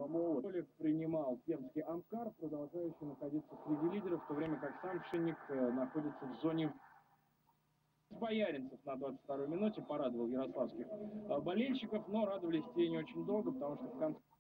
Локомотив принимал пермский Амкар, продолжающий находиться среди лидеров, в то время как сам Шинник находится в зоне. Бояринцев на 22-й минуте порадовал ярославских болельщиков, но радовались те не очень долго, потому что в конце